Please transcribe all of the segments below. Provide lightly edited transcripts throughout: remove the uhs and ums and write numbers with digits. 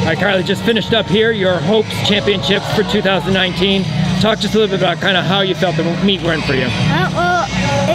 All right, Carly, just finished up here your Hopes Championships for 2019. Talk just a little bit about kind of how you felt the meet went for you. Well,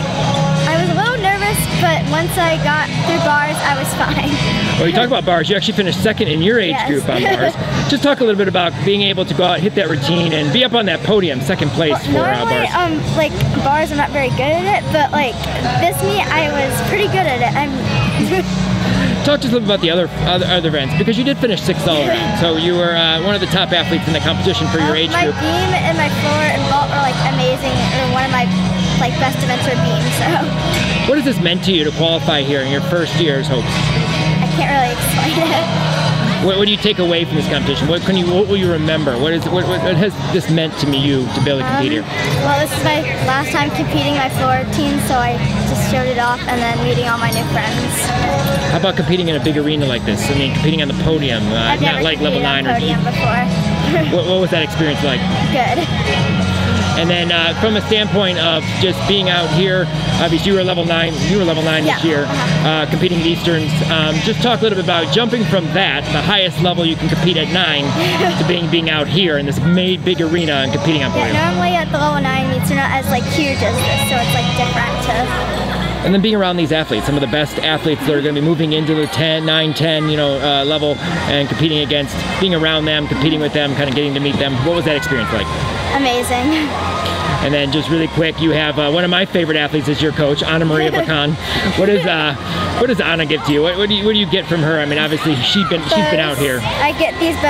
I was a little nervous, but once I got through bars, I was fine. Well, you talk about bars. You actually finished second in your age group on bars. Just talk a little bit about being able to go out, hit that routine, and be up on that podium, second place for normally, bars. Like bars, I'm not very good at it, but like this meet, I was pretty good at it. Talk to us a little bit about the other events, because you did finish 6th all around. So you were one of the top athletes in the competition for your age group. My beam and my floor and vault are like amazing, or one of my best events are beam. So. What has this meant to you to qualify here in your first year as Hopes? I can't really explain it. What do you take away from this competition? What will you remember? What has this meant to you to be able to compete here? Well, this is my last time competing my floor routine, so I just showed it off and then meeting all my new friends. How about competing in a big arena like this? I mean, competing on the podium, I've never not like level 9 or podium before. what was that experience like? Good. And then from a standpoint of just being out here, obviously you were level 9. You were level 9 this year, competing at Easterns. Just talk a little bit about jumping from that, the highest level you can compete at 9, to being out here in this big arena and competing on podium. Normally at the level 9 meets, you're not as huge as this, so it's different too. And then being around these athletes, some of the best athletes that are going to be moving into the 9, 10, level and competing against, being around them, competing with them, kind of getting to meet them. What was that experience like? Amazing. And then just really quick, you have one of my favorite athletes as your coach, Anna Maria Bacan. What does Anna give to you? What do you get from her? I mean, obviously she's been out here. I get these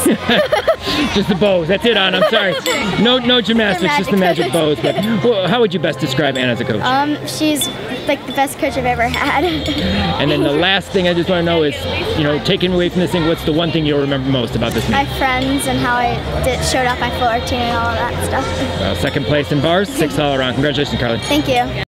bows. Just the bows. That's it, Anna. I'm sorry. No gymnastics, just the magic bows. But how would you best describe Anna as a coach? She's like the best coach I've ever had. And then the last thing I just want to know is, taking away from this thing, what's the one thing you'll remember most about this meet? My friends and how I showed off my floor routine and all of that stuff. Second place in bars, 6th all around. Congratulations, Carly. Thank you.